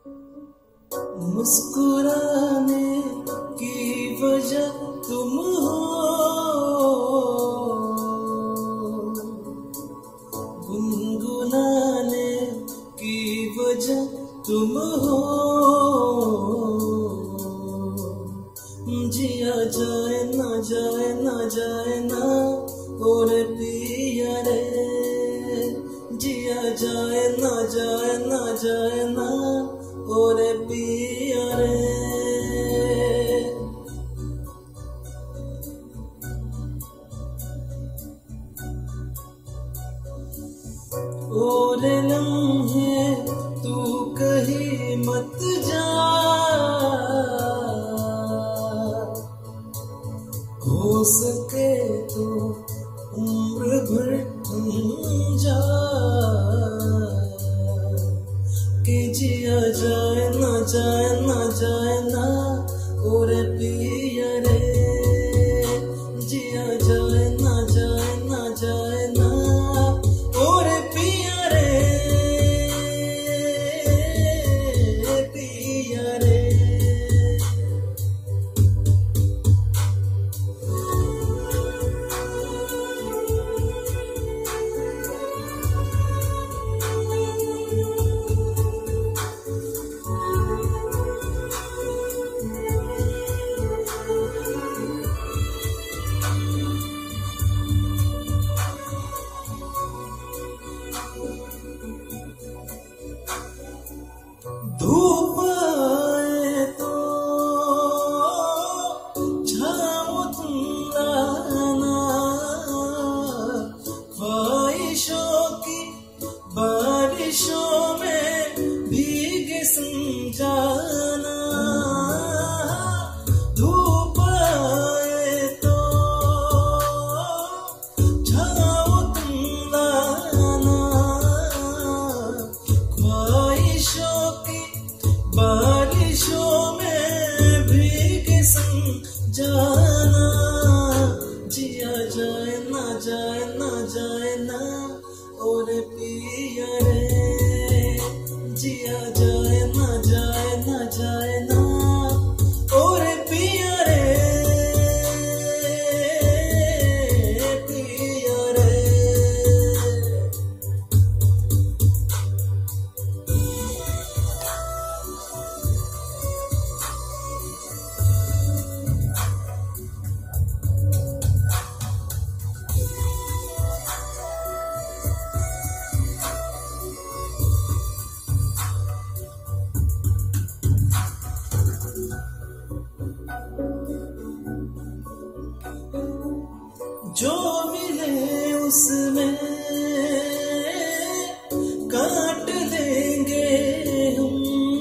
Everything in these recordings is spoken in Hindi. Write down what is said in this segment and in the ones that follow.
मुस्कुराने की वजह तुम हो, गुनगुनाने की वजह तुम हो। जिया जाए ना जाए ना जाए ना और पिया रे, जिया जाए ना जाए ना जाए ना और पिया रे। और लम्हे तू कहीं मत जा, हो सके तो उम्र भर तुम जा, कि जिया जाए ना जाए ना जाए ना और पिया रे, जिया जाए ना जाए ना जाए ना और पिया रे, पिया रे। धूप आए तो छाँव तुम लाना, ख्वाहिशों की बारिशों में भीगे समझाना। धूप आए तो छाँव तुम लाना, ख्वाहिशों की बारिशों में भीगे समझाना। जिया जाए ना जाए ना जाए ना और पिया रे, जिया जाए ना जाए ना जाए ना और पिया रे, पिया रे। जो मिले उसमें काट देंगे हम,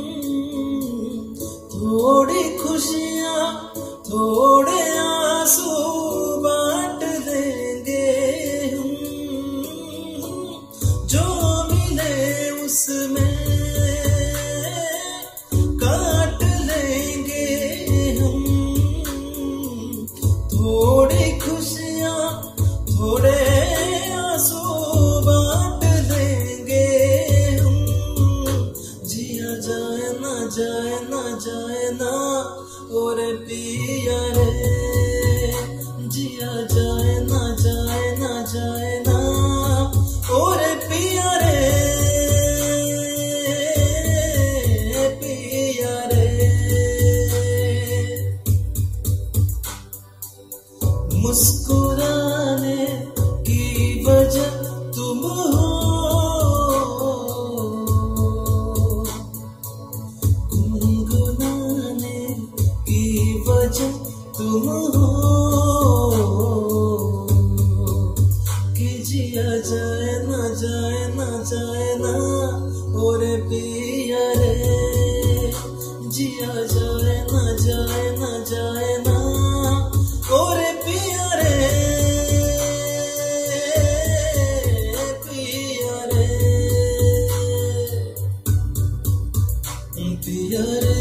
थोड़ी खुशियाँ थोड़े आंसू बांट देंगे हम। जो मिले उसमें काट लेंगे हम, थोड़ी खुशियाँ थोड़े आंसू बांट देंगे हम। जिया जाए ना जाए ना जाए ना और पिया रे, जिया जाए ना जाए ना जाए ना और पिया रे, पिया रे। मुस्कुराने की वजह तुम हो, गुनगुनाने की वजह तुम हो, कि जिया जाए ना जाए ना जाए ना और पिया रे, जिया जाए ना जाए ना जाए ना और पिया रे, पिया रे, पिया रे।